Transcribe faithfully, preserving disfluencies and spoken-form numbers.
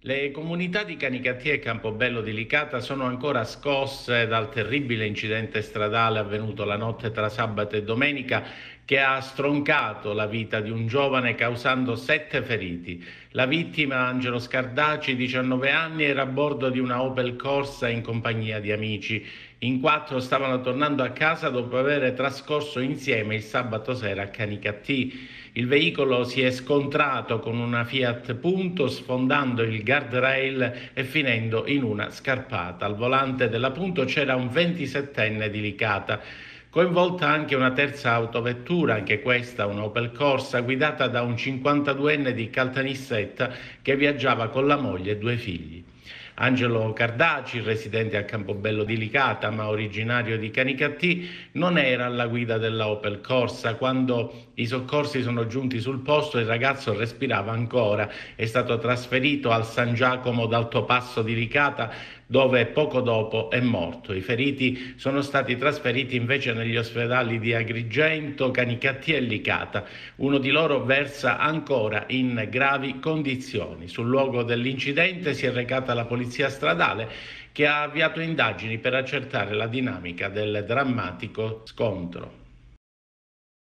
Le comunità di Canicattì e Campobello di Licata sono ancora scosse dal terribile incidente stradale avvenuto la notte tra sabato e domenica che ha stroncato la vita di un giovane causando sette feriti. La vittima, Angelo Scardaci, diciannove anni, era a bordo di una Opel Corsa in compagnia di amici. In quattro stavano tornando a casa dopo aver trascorso insieme il sabato sera a Canicattì. Il veicolo si è scontrato con una Fiat Punto sfondando il guardrail e finendo in una scarpata. Al volante della Punto c'era un ventisettenne di Licata. Coinvolta anche una terza autovettura, anche questa una Opel Corsa, guidata da un cinquantaduenne di Caltanissetta che viaggiava con la moglie e due figli. Angelo Cardaci, residente a Campobello di Licata ma originario di Canicattì, non era alla guida della Opel Corsa. Quando i soccorsi sono giunti sul posto il ragazzo respirava ancora. È stato trasferito al San Giacomo d'Altopasso di Licata dove poco dopo è morto. I feriti sono stati trasferiti invece negli ospedali di Agrigento, Canicattì e Licata. Uno di loro versa ancora in gravi condizioni. Sul luogo dell'incidente si è recata la polizia stradale che ha avviato indagini per accertare la dinamica del drammatico scontro.